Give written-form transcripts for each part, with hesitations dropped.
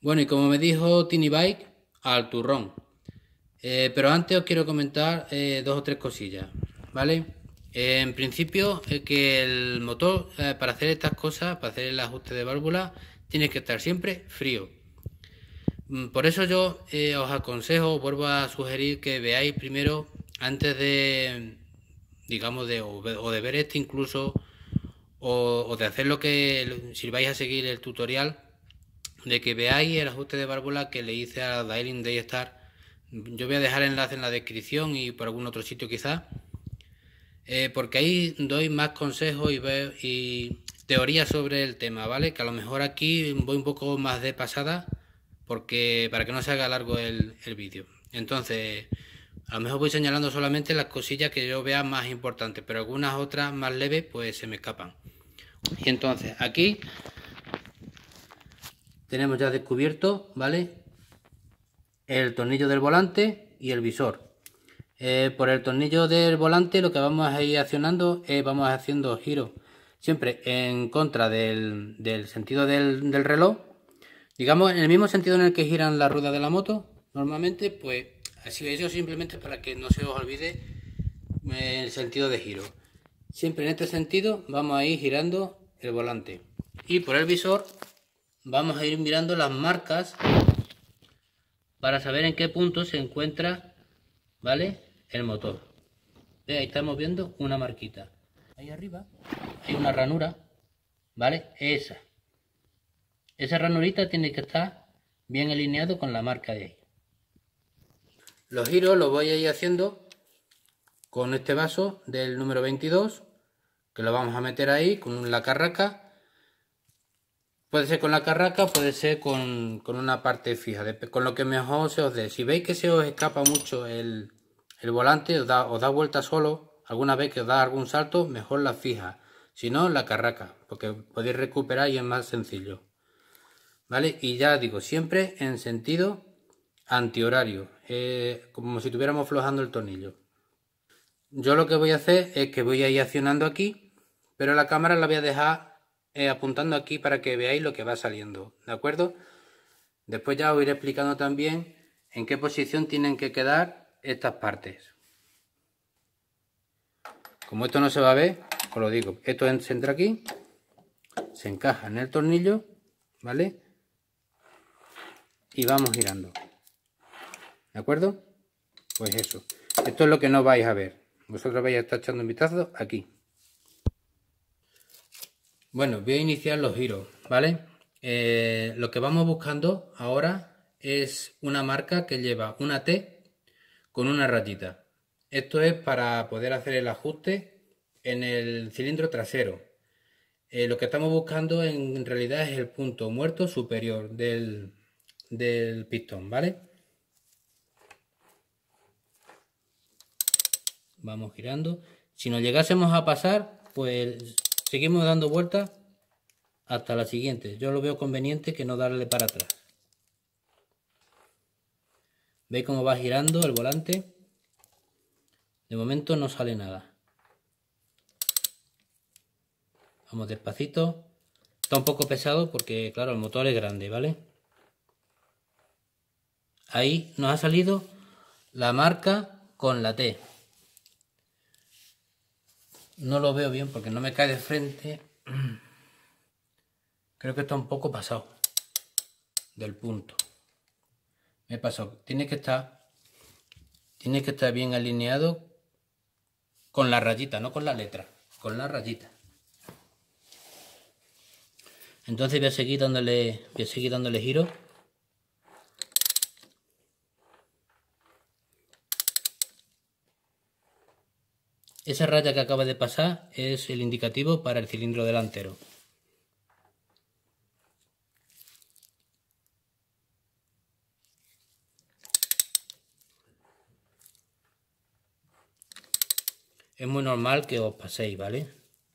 Bueno, y como me dijo Tiny Bike, al turrón. Pero antes os quiero comentar dos o tres cosillas, ¿vale? En principio, que el motor, para hacer estas cosas, para hacer el ajuste de válvula, tiene que estar siempre frío. Por eso yo os aconsejo, vuelvo a sugerir que veáis primero, antes de, digamos, o de ver este incluso, o de hacer lo que, si vais a seguir el tutorial, de que veáis el ajuste de válvula que le hice a Daring Daystar. Yo voy a dejar el enlace en la descripción y por algún otro sitio quizás, porque ahí doy más consejos y teorías sobre el tema, ¿vale? Que a lo mejor aquí voy un poco más de pasada, porque para que no se haga largo el vídeo. Entonces, a lo mejor voy señalando solamente las cosillas que yo vea más importantes, pero algunas otras más leves pues se me escapan. Y entonces, aquí tenemos ya descubierto, ¿vale? El tornillo del volante y el visor. Por el tornillo del volante lo que vamos a ir accionando es vamos haciendo giros siempre en contra del sentido del reloj, digamos en el mismo sentido en el que giran las ruedas de la moto normalmente, pues así eso simplemente para que no se os olvide el sentido de giro. Siempre en este sentido vamos a ir girando el volante, y por el visor vamos a ir mirando las marcas para saber en qué punto se encuentra, ¿vale?, el motor. Ahí estamos viendo una marquita. Ahí arriba hay una ranura, ¿vale? Esa ranurita tiene que estar bien alineado con la marca de ahí. Los giros los voy a ir haciendo con este vaso del número 22, que lo vamos a meter ahí con la carraca. Puede ser con la carraca, puede ser con una parte fija, con lo que mejor se os dé. Si veis que se os escapa mucho el volante, os da vuelta solo, alguna vez que os da algún salto, mejor la fija. Si no, la carraca, porque podéis recuperar y es más sencillo. ¿Vale? Y ya digo, siempre en sentido antihorario, como si estuviéramos aflojando el tornillo. Yo lo que voy a hacer es que voy a ir accionando aquí, pero la cámara la voy a dejar apuntando aquí para que veáis lo que va saliendo, ¿de acuerdo? Después ya os iré explicando también en qué posición tienen que quedar estas partes. Como esto no se va a ver, os lo digo, esto se entra aquí, se encaja en el tornillo, ¿vale? Y vamos girando, ¿de acuerdo? Pues eso, esto es lo que no vais a ver, vosotros vais a estar echando un vistazo aquí. Bueno, voy a iniciar los giros, ¿vale? Lo que vamos buscando ahora es una marca que lleva una T con una rayita. Esto es para poder hacer el ajuste en el cilindro trasero. Lo que estamos buscando en realidad es el punto muerto superior del pistón, ¿vale? Vamos girando. Si nos llegásemos a pasar, pues seguimos dando vueltas hasta la siguiente. Yo lo veo conveniente que no darle para atrás. ¿Veis cómo va girando el volante? De momento no sale nada. Vamos despacito. Está un poco pesado porque, claro, el motor es grande, ¿vale? Ahí nos ha salido la marca con la T. No lo veo bien porque no me cae de frente. Creo que está un poco pasado del punto. Me he pasado. Tiene que estar bien alineado con la rayita, no con la letra, con la rayita. Entonces voy a seguir dándole giro. Esa raya que acaba de pasar es el indicativo para el cilindro delantero. Es muy normal que os paséis, ¿vale?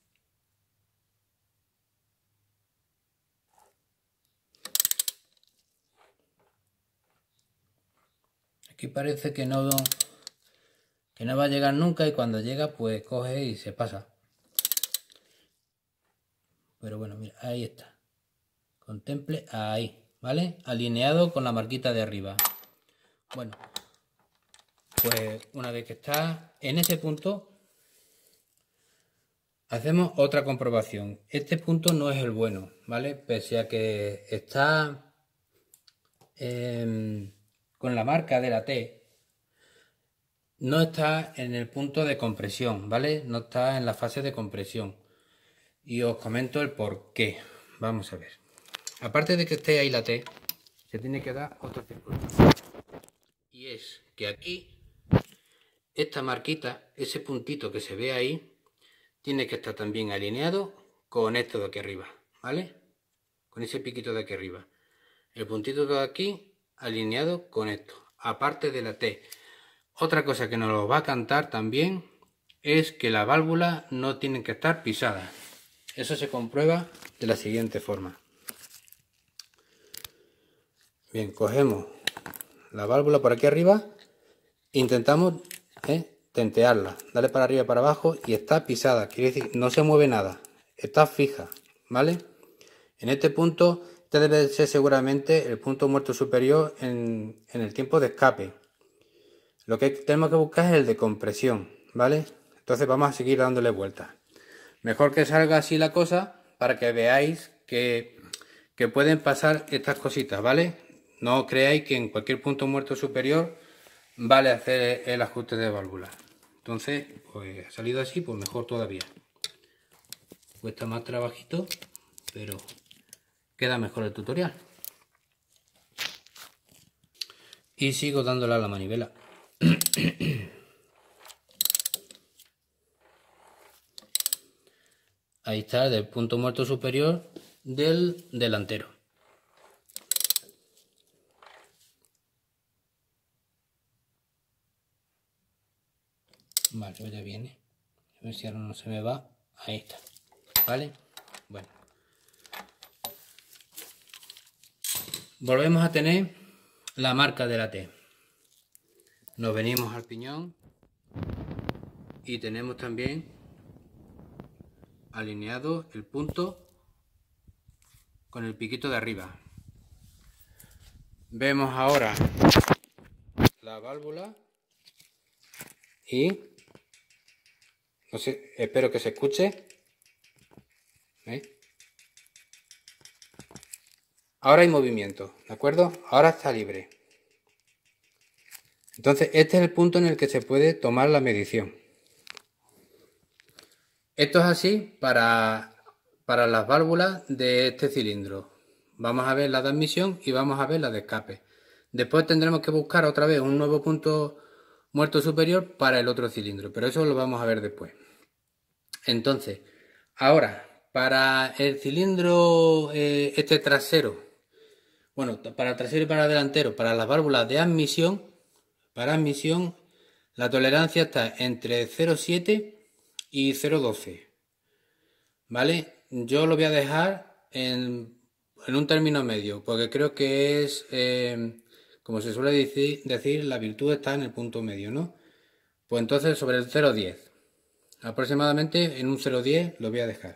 Aquí parece que no va a llegar nunca, y cuando llega pues coge y se pasa. Pero bueno, mira, ahí está. Contemple ahí. ¿vale? Alineado con la marquita de arriba. Bueno, pues una vez que está en ese punto, hacemos otra comprobación. Este punto no es el bueno, ¿vale? Pese a que está con la marca de la T, no está en el punto de compresión, ¿vale? No está en la fase de compresión. Y os comento el por qué. Vamos a ver. Aparte de que esté ahí la T, se tiene que dar otra circunstancia. Y es que aquí, esta marquita, ese puntito que se ve ahí, tiene que estar también alineado con esto de aquí arriba, ¿vale? Con ese piquito de aquí arriba. El puntito de aquí alineado con esto, aparte de la T. Otra cosa que nos lo va a cantar también es que las válvulas no tienen que estar pisadas. Eso se comprueba de la siguiente forma. Bien, cogemos la válvula por aquí arriba, intentamos tentearla, darle para arriba y para abajo y está pisada, quiere decir no se mueve nada, está fija, ¿vale? En este punto, este debe ser seguramente el punto muerto superior en el tiempo de escape. Lo que tenemos que buscar es el de compresión, ¿vale? Entonces vamos a seguir dándole vueltas. Mejor que salga así la cosa para que veáis que pueden pasar estas cositas, ¿vale? No creáis que en cualquier punto muerto superior vale hacer el ajuste de válvula. Entonces, pues ha salido así, pues mejor todavía. Cuesta más trabajito, pero queda mejor el tutorial. Y sigo dándole a la manivela. Ahí está, del punto muerto superior del delantero. Vale, ya viene. A ver si ahora no se me va. Ahí está. ¿Vale? Bueno. Volvemos a tener la marca de la T. Nos venimos al piñón y tenemos también alineado el punto con el piquito de arriba. Vemos ahora la válvula y no sé, espero que se escuche. ¿Veis? Ahora hay movimiento, ¿de acuerdo? Ahora está libre. Entonces este es el punto en el que se puede tomar la medición. Esto es así para las válvulas de este cilindro. Vamos a ver la de admisión y vamos a ver la de escape. Después tendremos que buscar otra vez un nuevo punto muerto superior para el otro cilindro, pero eso lo vamos a ver después. Entonces, ahora, para el cilindro este trasero, bueno, para el trasero y para el delantero, para las válvulas de admisión, para admisión, la tolerancia está entre 0,7 y 0,12. ¿Vale? Yo lo voy a dejar en un término medio, porque creo que es, como se suele decir, la virtud está en el punto medio, ¿no? Pues entonces sobre el 0,10. Aproximadamente en un 0,10 lo voy a dejar.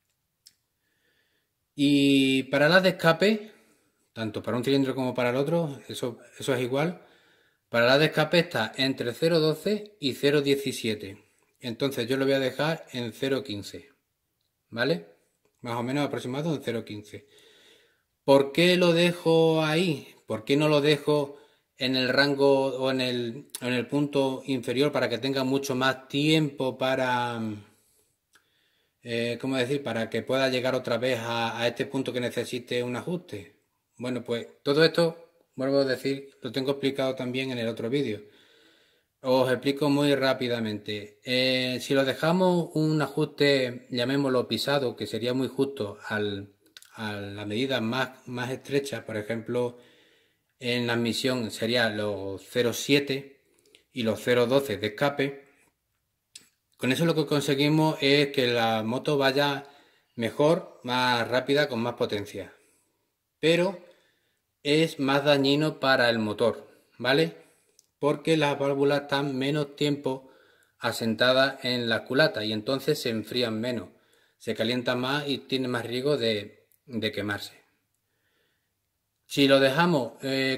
Y para las de escape, tanto para un cilindro como para el otro, eso es igual. Para las de escape está entre 0,12 y 0,17. Entonces yo lo voy a dejar en 0,15. ¿Vale? Más o menos aproximado en 0,15. ¿Por qué lo dejo ahí? ¿Por qué no lo dejo en el rango o en el punto inferior para que tenga mucho más tiempo para, ¿cómo decir? Para que pueda llegar otra vez a este punto que necesite un ajuste. Bueno, pues todo esto, vuelvo a decir, lo tengo explicado también en el otro vídeo. Os explico muy rápidamente. Si lo dejamos un ajuste, llamémoslo pisado, que sería muy justo a la medida más estrecha, por ejemplo, en la admisión sería los 0,7 y los 0,12 de escape. Con eso lo que conseguimos es que la moto vaya mejor, más rápida, con más potencia. Pero es más dañino para el motor, ¿vale? Porque las válvulas están menos tiempo asentadas en la culata y entonces se enfrían menos, se calientan más y tienen más riesgo de quemarse. Si lo dejamos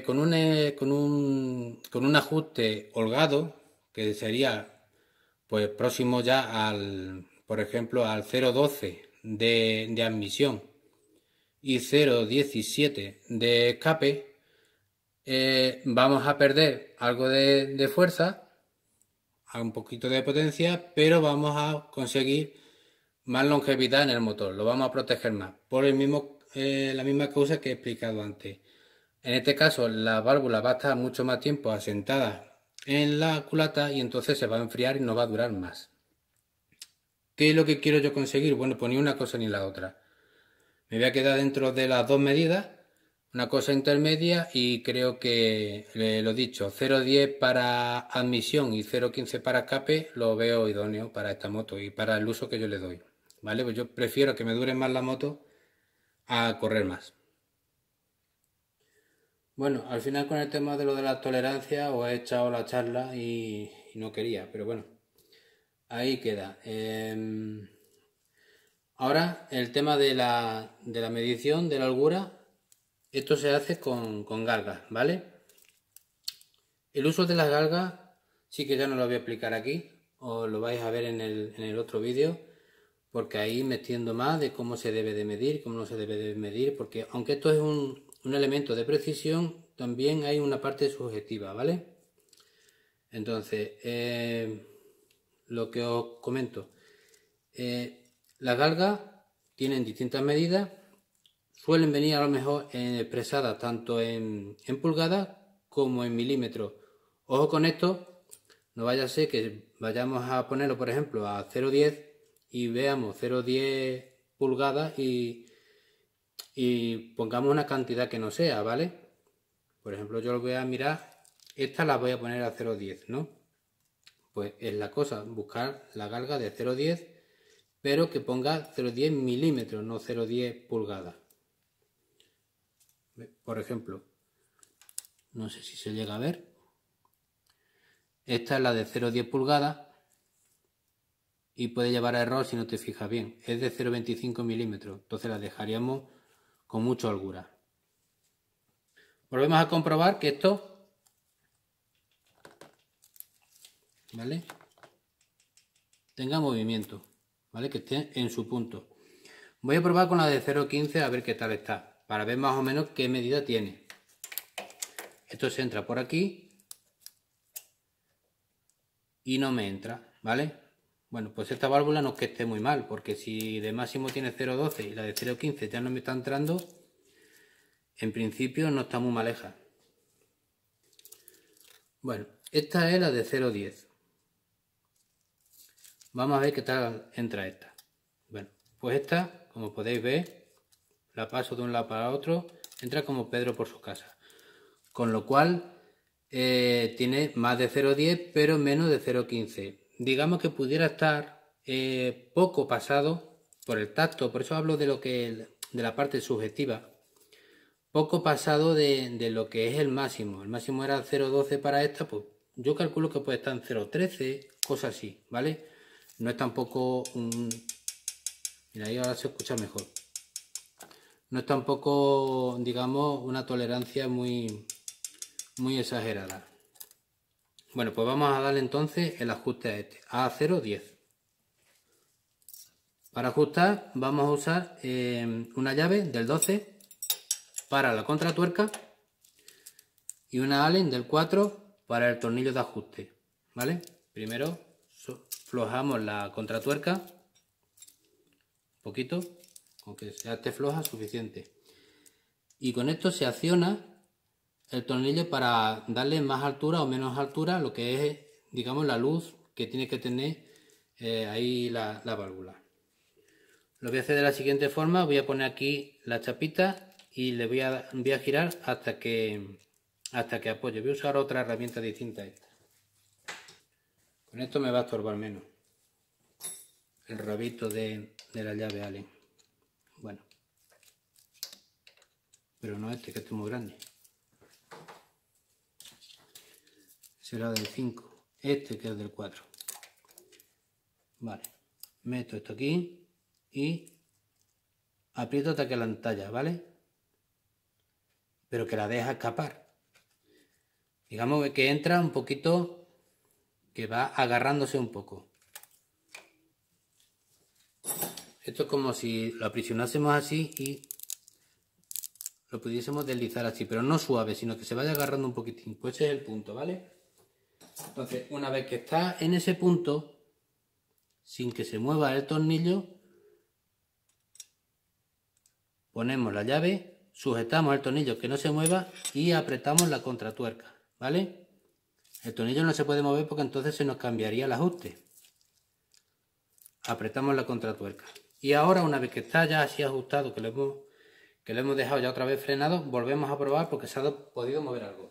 con un ajuste holgado, que sería pues próximo ya por ejemplo, al 0,12 de admisión y 0,17 de escape, vamos a perder algo de fuerza, un poquito de potencia, pero vamos a conseguir más longevidad en el motor, lo vamos a proteger más, por la misma causa que he explicado antes. En este caso, la válvula va a estar mucho más tiempo asentada en la culata y entonces se va a enfriar y no va a durar más. ¿Qué es lo que quiero yo conseguir? Bueno, pues ni una cosa ni la otra. Me voy a quedar dentro de las dos medidas, una cosa intermedia, y creo que, lo dicho, 0,10 para admisión y 0,15 para escape lo veo idóneo para esta moto y para el uso que yo le doy. ¿Vale? Pues yo prefiero que me dure más la moto a correr más. Bueno, al final con el tema de lo de la tolerancia os he echado la charla y no quería, pero bueno, ahí queda. Ahora el tema de la medición de la holgura, esto se hace con galgas, ¿vale? El uso de las galgas sí que ya no lo voy a explicar aquí, os lo vais a ver en el otro vídeo, porque ahí me extiendo más de cómo se debe de medir, cómo no se debe de medir, porque aunque esto es un elemento de precisión, también hay una parte subjetiva, ¿vale? Entonces, lo que os comento, las galgas tienen distintas medidas, suelen venir a lo mejor expresadas tanto en pulgadas como en milímetros. Ojo con esto, no vaya a ser que vayamos a ponerlo, por ejemplo, a 0,10 y veamos 0,10 pulgadas y pongamos una cantidad que no sea, ¿vale? Por ejemplo, yo lo voy a mirar, esta la voy a poner a 0,10, ¿no? Pues es la cosa, buscar la galga de 0,10, pero que ponga 0,10 milímetros, no 0,10 pulgadas. Por ejemplo, no sé si se llega a ver. Esta es la de 0,10 pulgadas y puede llevar a error si no te fijas bien. Es de 0,25 milímetros, entonces la dejaríamos con mucha holgura. Volvemos a comprobar que esto, ¿vale?, tenga movimiento, ¿vale?, que esté en su punto. Voy a probar con la de 0,15 a ver qué tal está, para ver más o menos qué medida tiene. Esto se entra por aquí y no me entra, ¿vale? Bueno, pues esta válvula no es que esté muy mal, porque si de máximo tiene 0,12 y la de 0,15 ya no me está entrando, en principio no está muy maleja. Bueno, esta es la de 0,10. Vamos a ver qué tal entra esta. Bueno, pues esta, como podéis ver, la paso de un lado para otro, entra como Pedro por su casa. Con lo cual tiene más de 0,10 pero menos de 0,15. Digamos que pudiera estar poco pasado por el tacto, por eso hablo de la parte subjetiva, poco pasado de lo que es el máximo. El máximo era 0,12 para esta, pues yo calculo que puede estar en 0,13, cosas así, ¿vale? No es tampoco un... Mira, ahí ahora se escucha mejor. No es tampoco, digamos, una tolerancia muy exagerada. Bueno, pues vamos a darle entonces el ajuste a este, a 0,10. Para ajustar vamos a usar una llave del 12 para la contratuerca y una Allen del 4 para el tornillo de ajuste, ¿vale? Primero flojamos la contratuerca un poquito, con que sea esté floja suficiente, y con esto se acciona el tornillo para darle más altura o menos altura a lo que es, digamos, la luz que tiene que tener ahí la válvula. Lo voy a hacer de la siguiente forma, voy a poner aquí la chapita y le voy a girar hasta que apoye. Voy a usar otra herramienta distinta a esta. Con esto me va a estorbar menos el rabito de la llave Allen. Bueno, pero no este, que este es muy grande. Será del 5, este que es del 4. Vale, meto esto aquí y aprieto hasta que la entalla, ¿vale? pero que la deja escapar. Digamos que entra un poquito, que va agarrándose un poco. Esto es como si lo aprisionásemos así y lo pudiésemos deslizar así, pero no suave, sino que se vaya agarrando un poquitín. Pues ese es el punto, ¿vale? Entonces, una vez que está en ese punto, sin que se mueva el tornillo, ponemos la llave, sujetamos el tornillo que no se mueva y apretamos la contratuerca, ¿vale? El tornillo no se puede mover porque entonces se nos cambiaría el ajuste. Apretamos la contratuerca. Y ahora, una vez que está ya así ajustado, que lo hemos dejado ya otra vez frenado, volvemos a probar porque se ha podido mover algo.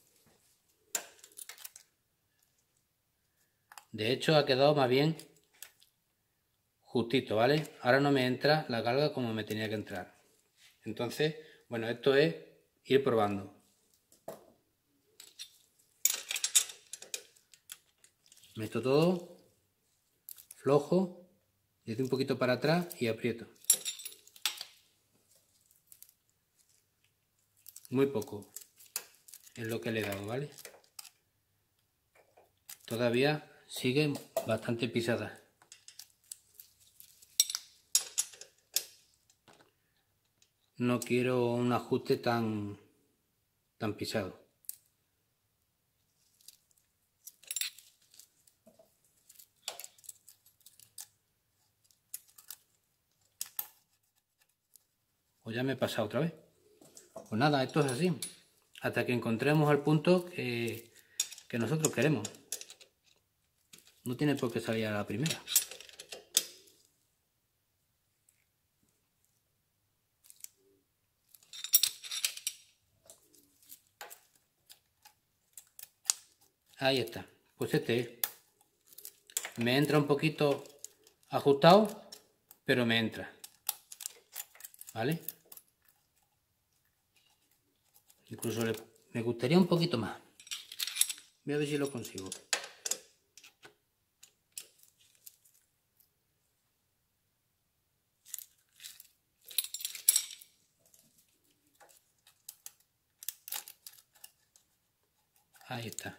De hecho, ha quedado más bien justito, ¿vale? Ahora no me entra la galga como me tenía que entrar. Entonces, bueno, esto es ir probando. Meto todo flojo, le doy un poquito para atrás y aprieto. Muy poco es lo que le he dado, ¿vale? Todavía sigue bastante pisada. No quiero un ajuste tan pisado. O ya me he pasado otra vez. Pues nada, esto es así. Hasta que encontremos el punto que nosotros queremos. No tiene por qué salir a la primera. Ahí está. Pues este es. Me entra un poquito ajustado, pero me entra. ¿Vale? Incluso me gustaría un poquito más. Voy a ver si lo consigo. Ahí está.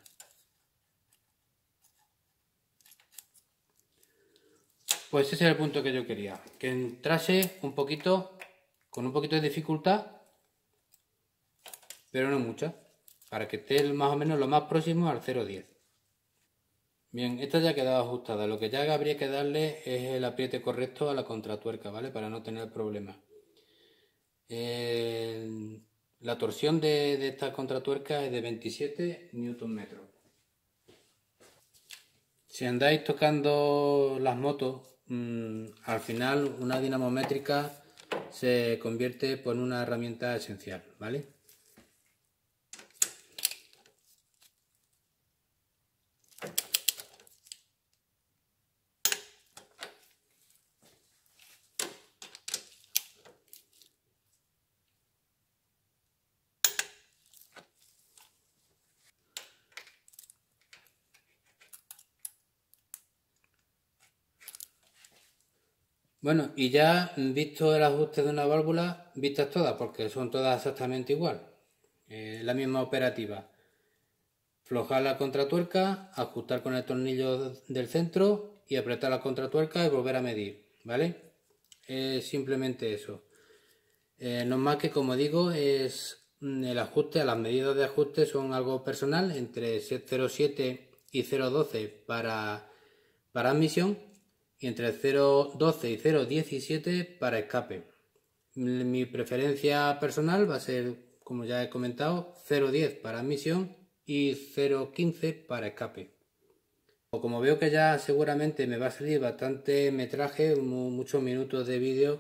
Pues ese es el punto que yo quería. Que entrase un poquito, con un poquito de dificultad, pero no mucha. Para que esté más o menos lo más próximo al 0,10. Bien, esta ya ha quedado ajustada. Lo que ya habría que darle es el apriete correcto a la contratuerca, ¿vale? Para no tener problemas. La torsión de esta contratuerca es de 27 Nm. Si andáis tocando las motos, al final una dinamométrica se convierte en una herramienta esencial, ¿vale? Bueno, y ya visto el ajuste de una válvula, vistas todas, porque son todas exactamente igual. La misma operativa. Aflojar la contratuerca, ajustar con el tornillo del centro y apretar la contratuerca y volver a medir, ¿vale? Simplemente eso. No más que, como digo, es el ajuste, las medidas de ajuste son algo personal, entre 0,7 y 0,12 para admisión y entre 0,12 y 0,17 para escape. Mi preferencia personal va a ser, como ya he comentado, 0,10 para admisión y 0,15 para escape. Como veo que ya seguramente me va a salir bastante metraje, muchos minutos de vídeo,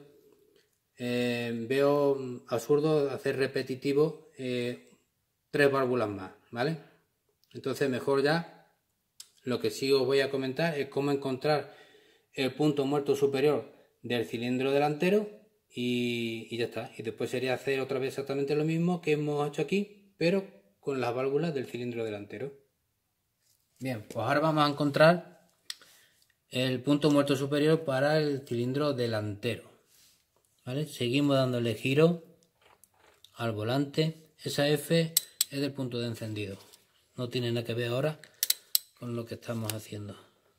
veo absurdo hacer repetitivo 3 válvulas más, ¿vale? Entonces mejor ya lo que sí os voy a comentar es cómo encontrar el punto muerto superior del cilindro delantero y ya está. Y después sería hacer otra vez exactamente lo mismo que hemos hecho aquí, pero con las válvulas del cilindro delantero. Bien, pues ahora vamos a encontrar el punto muerto superior para el cilindro delantero. ¿Vale? Seguimos dándole giro al volante. esa F es del punto de encendido. No tiene nada que ver ahora con lo que estamos haciendo.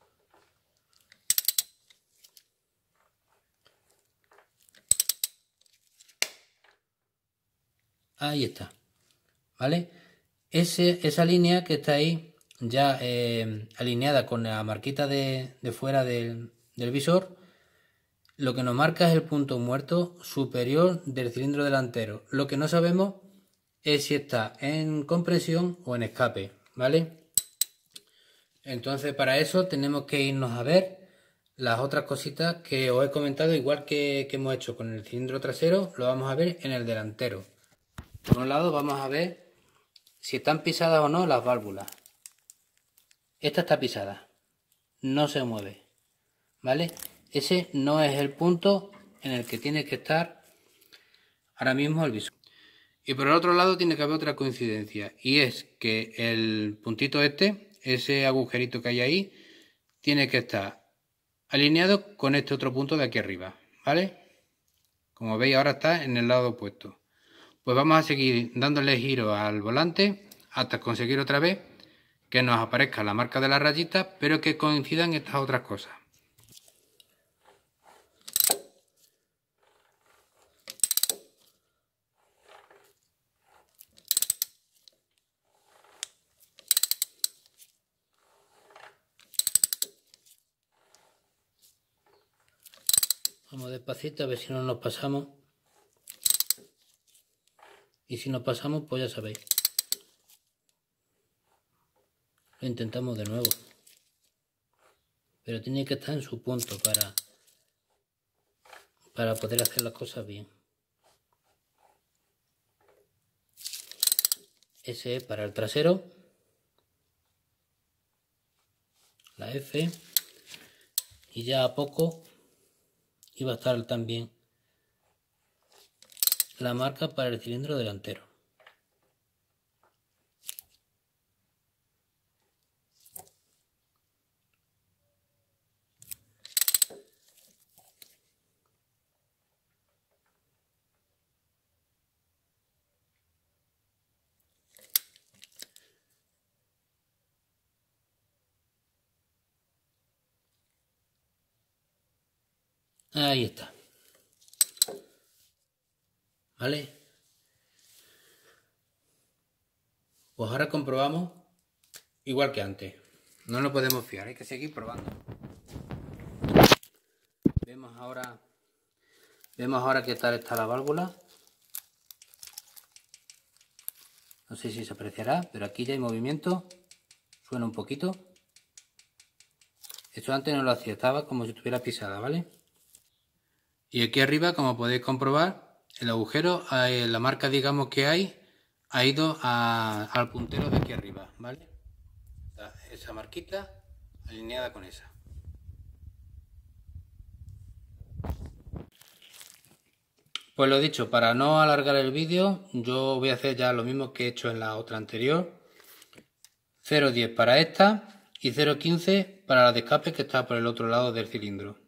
Ahí está, ¿vale? Esa línea que está ahí ya alineada con la marquita de fuera del visor, lo que nos marca es el punto muerto superior del cilindro delantero. Lo que no sabemos es si está en compresión o en escape, ¿vale? Entonces para eso tenemos que irnos a ver las otras cositas que os he comentado, igual que hemos hecho con el cilindro trasero, lo vamos a ver en el delantero. Por un lado vamos a ver si están pisadas o no las válvulas. Esta está pisada, no se mueve, ¿vale? Ese no es el punto en el que tiene que estar ahora mismo el visor. Y por el otro lado tiene que haber otra coincidencia, y es que el puntito este, ese agujerito que hay ahí, tiene que estar alineado con este otro punto de aquí arriba, ¿vale? Como veis ahora está en el lado opuesto. Pues vamos a seguir dándole giro al volante hasta conseguir otra vez que nos aparezca la marca de la rayita, pero que coincidan estas otras cosas. Vamos despacito a ver si no nos pasamos. Y si nos pasamos, pues ya sabéis. Lo intentamos de nuevo. Pero tiene que estar en su punto para poder hacer las cosas bien. Ese es para el trasero. La F. Y ya a poco iba a estar también la marca para el cilindro delantero. Ahí está. ¿Vale? Pues ahora comprobamos igual que antes. No lo podemos fiar, hay que seguir probando. Vemos ahora qué tal está la válvula. No sé si se apreciará, pero aquí ya hay movimiento. Suena un poquito. Esto antes no lo hacía, estaba como si estuviera pisada, ¿vale? Y aquí arriba, como podéis comprobar, el agujero, la marca digamos que hay, ha ido al puntero de aquí arriba, ¿vale? Esa marquita alineada con esa. Pues lo dicho, para no alargar el vídeo, yo voy a hacer ya lo mismo que he hecho en la otra anterior. 0,10 para esta y 0,15 para la de escape que está por el otro lado del cilindro.